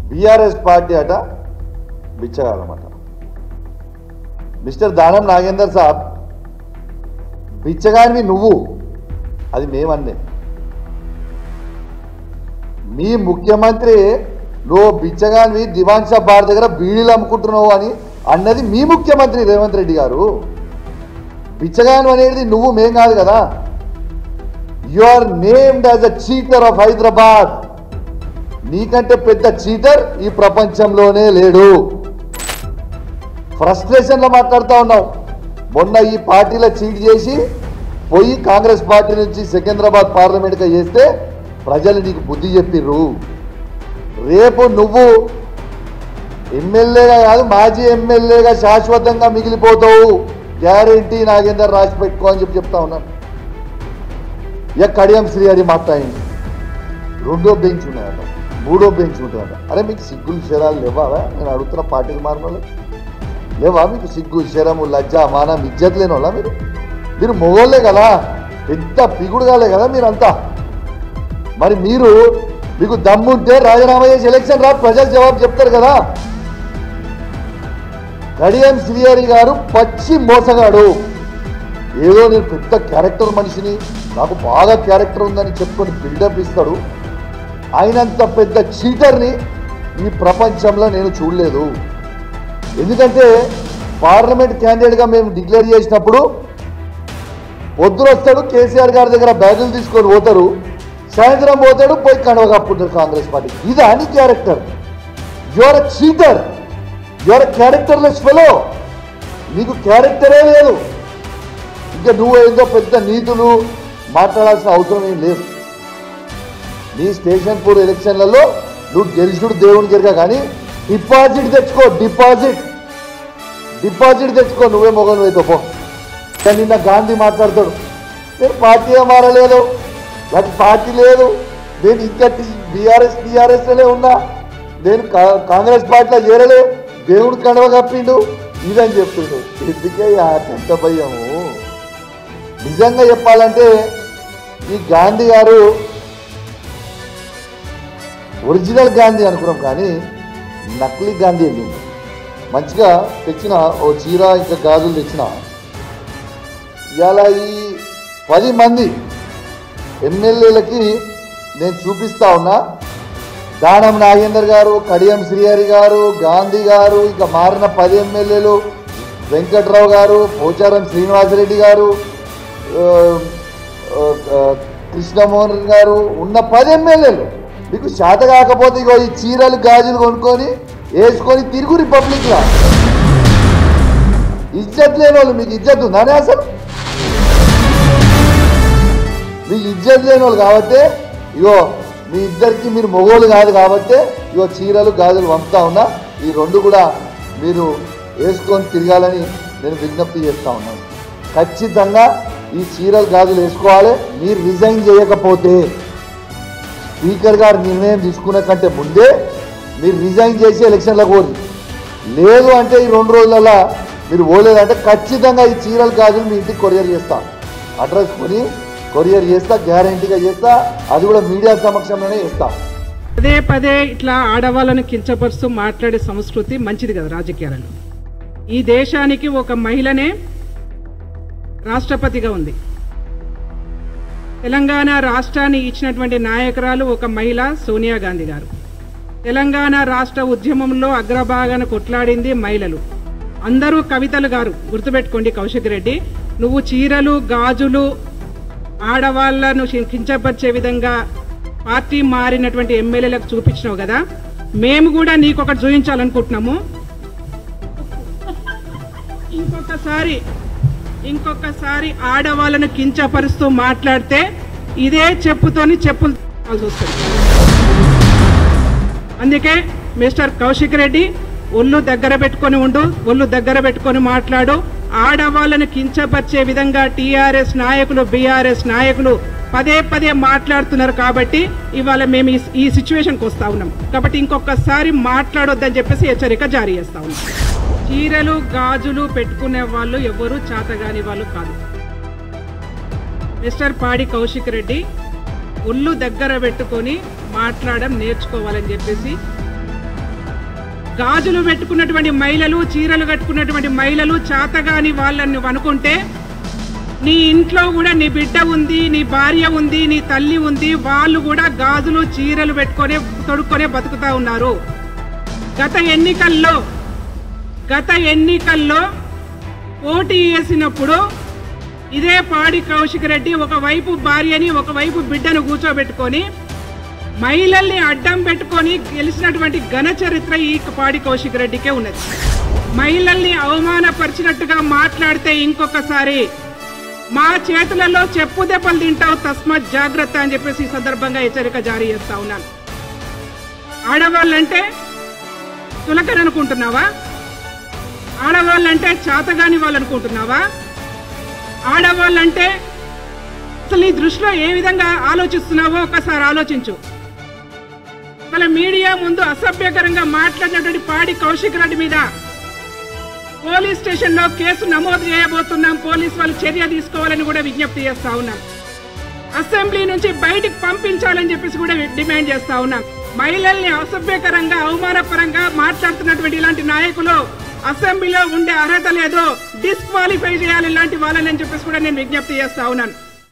BRS party అట బిచ్చగాలన్నమాట. Mister Danam Nagender సాబ్, బిచ్చగానివి నువ్వు, అది మేమన్నే. మీ ముఖ్యమంత్రి నువ్వు బిచ్చగానివి దివాన్ షా బార్ దగ్గర బీడీలు అమ్ముకుంటున్నావు అని అన్నది మీ ముఖ్యమంత్రి రేవంత్ రెడ్డి గారు. బిచ్చగాను అనేది నువ్వు, మేం కాదు కదా. You are named as a cheater of Hyderabad. నీకంటే పెద్ద చీటర్ ఈ ప్రపంచంలోనే లేడు. ఫ్రస్ట్రేషన్లో మాట్లాడుతూ ఉన్నావు. మొన్న ఈ పార్టీలో చీట్ చేసి పోయి కాంగ్రెస్ పార్టీ నుంచి సికింద్రాబాద్ పార్లమెంట్గా చేస్తే ప్రజలు నీకు బుద్ధి చెప్పిర్రు. రేపు నువ్వు ఎమ్మెల్యేగా కాదు, మాజీ ఎమ్మెల్యేగా శాశ్వతంగా మిగిలిపోతావు. గ్యారెంటీ నాగేందర్ రాసి పెట్టుకో అని చెప్తా ఉన్నాను. ఇక కడియం శ్రీహరి మాట్లాడింది. 2వ బెంచ్ ఉన్నాయట, 3వ బెంచ్ ఉంటుందట. అరే మీకు సిగ్గులు శరాలు లేవా? నేను అడుగుతున్న పార్టీకి మారిన వాళ్ళు లేవా? మీకు సిగ్గు శరము లజ్జ మానం ఇజ్జత్ లేని వాళ్ళ మీరు మొగోళ్ళే కదా, ఎంత పిగుడుగాలే కదా మీరంతా. మరి మీకు దమ్ముంటే రాజీనామా చేసి ఎలక్షన్ రా, ప్రజలు జవాబు చెప్తారు కదా. కడియం శ్రీహరి గారు పచ్చి మోసగాడు. ఏదో నేను పెద్ద క్యారెక్టర్ మనిషిని, నాకు బాగా క్యారెక్టర్ ఉందని చెప్పుకొని బిల్డప్ ఇస్తాడు. ఆయనంత పెద్ద చీటర్ని ఈ ప్రపంచంలో నేను చూడలేదు. ఎందుకంటే పార్లమెంట్ క్యాండిడేట్గా మేము డిక్లేర్ చేసినప్పుడు పొద్దున వస్తాడు, కేసీఆర్ గారి దగ్గర బ్యాగులు తీసుకొని పోతారు, సాయంత్రం పోతాడు, పోయి కండవ కప్పుకుంటారు కాంగ్రెస్ పార్టీ. ఇదా నీ character? Your a cheater, your a characterless fellow. నీకు క్యారెక్టరే లేదు. ఇంకా నువ్వు ఏదో పెద్ద నీతులు మాట్లాడాల్సిన అవసరం ఏం లేదు. నీ స్టేషన్ పూర్ ఎలక్షన్లలో నువ్వు గెలిచుడు దేవుని జరిగా, కానీ డిపాజిట్ తెచ్చుకో, డిపాజిట్ తెచ్చుకో. నువ్వే మొగను అయితే పో. నిన్న గాంధీ మాట్లాడతాడు, నేను పార్టీ మారలేదు, నాకు పార్టీ లేదు, నేను ఇంకా టీఆర్ఎస్లోనే ఉన్నా, నేను కాంగ్రెస్ పార్టీలో చేరలే, దేవుడు కండవ కప్పిండు ఇదని చెప్తుండు. ఎందుకే ఎంత భయము? నిజంగా చెప్పాలంటే ఈ గాంధీ గారు ఒరిజినల్ గాంధీ అనుకున్నాం, కానీ నకిలీ గాంధీ వెళ్ళింది. మంచిగా తెచ్చిన ఓ చీర ఇంకా గాజులు తెచ్చిన ఇలా ఈ 10 మంది ఎమ్మెల్యేలకి నేను చూపిస్తా ఉన్నా. దానం నాగేందర్ గారు, కడియం శ్రీహరి గారు, గాంధీ గారు, ఇక మారిన 10 ఎమ్మెల్యేలు, వెంకట్రావు గారు, పోచారం శ్రీనివాసరెడ్డి గారు, కృష్ణమోహన్ గారు ఉన్న 10 ఎమ్మెల్యేలు మీకు శాత కాకపోతే ఇగో ఈ చీరలు గాజులు కొనుక్కొని వేసుకొని తిరుగు రిపబ్లిక్లా. ఇజ్జత్ లేని వాళ్ళు, మీకు ఇజ్జత్ ఉందానే? అసలు మీకు ఇజ్జత్ లేని వాళ్ళు కాబట్టి ఇగో మీ ఇద్దరికి మీరు మొగోళ్ళు కాదు కాబట్టి ఇగో చీరలు గాజులు పంపుతా ఉన్నా. ఈ 2 కూడా మీరు వేసుకొని తిరగాలని నేను విజ్ఞప్తి చేస్తూ ఉన్నాను. ఖచ్చితంగా ఈ చీరలు గాజులు వేసుకోవాలి. మీరు రిజైన్ చేయకపోతే స్పీకర్ గారు నిర్ణయం తీసుకునే కంటే ముందే మీరు రిజైన్ చేసి ఎలక్షన్లకు పోరు. లేదు అంటే ఈ 2 రోజులలో మీరు పోలేదంటే ఖచ్చితంగా ఈ చీరలు గాజులు మీ ఇంటికి కొరియర్ చేస్తా, అడ్రస్ కొని కొరియర్ చేస్తా, గ్యారంటీగా చేస్తా. అది కూడా మీడియా సమక్షంలోనే చేస్తా. పదే ఇట్లా ఆడవాళ్ళను కించపరుస్తూ మాట్లాడే సంస్కృతి మంచిది కదా రాజకీయాలలో. ఈ దేశానికి ఒక మహిళనే రాష్ట్రపతిగా ఉంది. తెలంగాణ రాష్ట్రాన్ని ఇచ్చినటువంటి నాయకురాలు ఒక మహిళ సోనియా గాంధీ గారు. తెలంగాణ రాష్ట్ర ఉద్యమంలో అగ్రభాగాన కొట్లాడింది మహిళలు. అందరూ కవితలు గారు గుర్తుపెట్టుకోండి. కౌశిక్ రెడ్డి, నువ్వు చీరలు గాజులు ఆడవాళ్లను కించపరిచే విధంగా పార్టీ మారినటువంటి ఎమ్మెల్యేలకు చూపించినావు కదా, మేము కూడా నీకు ఒకటి చూపించాలనుకుంటున్నాము. ఇంకొకసారి ఆడవాళ్ళను కించపరుస్తూ మాట్లాడితే ఇదే చెప్పుతోని చెప్పులు వస్తుంది. అందుకే మిస్టర్ కౌశిక్ రెడ్డి, ఒళ్ళు దగ్గర పెట్టుకొని ఉండు, ఒళ్ళు దగ్గర పెట్టుకొని మాట్లాడు. ఆడవాళ్ళను కించపరిచే విధంగా టీఆర్ఎస్ నాయకులు, బీఆర్ఎస్ నాయకులు పదే మాట్లాడుతున్నారు కాబట్టి ఇవాళ మేము ఈ సిచ్యువేషన్కి వస్తా ఉన్నాం. కాబట్టి ఇంకొకసారి మాట్లాడొద్దని చెప్పేసి హెచ్చరిక జారీ చేస్తా ఉన్నాం. చీరలు గాజులు పెట్టుకునే వాళ్ళు ఎవరు చాతగాని వాళ్ళు కాదు. మిస్టర్ పాడి కౌశిక్ రెడ్డి, ఒళ్ళు దగ్గర పెట్టుకొని మాట్లాడడం నేర్చుకోవాలని చెప్పేసి గాజులు పెట్టుకున్నటువంటి మహిళలు, చీరలు కట్టుకున్నటువంటి మహిళలు చేతగాని వాళ్ళని అనుకుంటే, నీ ఇంట్లో కూడా నీ బిడ్డ ఉంది, నీ భార్య ఉంది, నీ తల్లి ఉంది, వాళ్ళు కూడా గాజులు చీరలు పెట్టుకొని తొడుక్కొనే బతుకుతా ఉన్నారు. గత ఎన్నికల్లో పోటీ చేసినప్పుడు ఇదే పాడి కౌశిక్ రెడ్డి ఒకవైపు భార్యని ఒకవైపు బిడ్డను కూర్చోబెట్టుకొని మహిళల్ని అడ్డం పెట్టుకొని గెలిచినటువంటి ఘన చరిత్ర ఈ పాడి కౌశిక్ రెడ్డికే ఉన్నది. మహిళల్ని అవమానపరిచినట్టుగా మాట్లాడితే ఇంకొకసారి మా చేతులలో చెప్పు దెబ్బలు తింటావు, తస్మాత్ జాగ్రత్త అని చెప్పేసి ఈ సందర్భంగా హెచ్చరిక జారీ చేస్తా ఉన్నాను. ఆడవాళ్ళంటే తులకరనుకుంటున్నావా? ఆడవాళ్ళంటే చేతగాని వాళ్ళు అనుకుంటున్నావా? ఆడవాళ్ళంటే అసలు నీ దృష్టిలో ఏ విధంగా ఆలోచిస్తున్నావో ఒకసారి ఆలోచించు. వాళ్ళ మీడియా ముందు అసభ్యకరంగా మాట్లాడినటువంటి పాడి కౌశిక్ రెడ్డి మీద పోలీస్ స్టేషన్లో కేసు నమోదు చేయబోతున్నాం. పోలీసు వాళ్ళు చర్య తీసుకోవాలని కూడా విజ్ఞప్తి చేస్తా ఉన్నాం. అసెంబ్లీ నుంచి బయటికి పంపించాలని చెప్పేసి కూడా డిమాండ్ చేస్తా ఉన్నాం. మహిళల్ని అసభ్యకరంగా అవమానపరంగా మాట్లాడుతున్నటువంటి ఇలాంటి నాయకులు అసెంబ్లీలో ఉండే అర్హత లేదు, డిస్క్వాలిఫై చేయాలి ఇలాంటి వాళ్ళని చెప్పేసి కూడా నేను విజ్ఞప్తి చేస్తా ఉన్నాను.